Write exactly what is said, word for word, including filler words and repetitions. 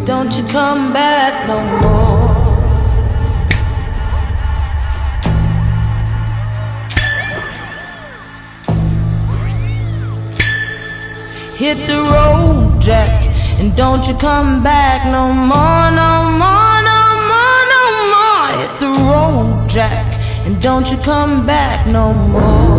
don't you come back no more. Hit the road, Jack, and don't you come back no more, no more, no more, no more. Hit the road, Jack, and don't you come back no more.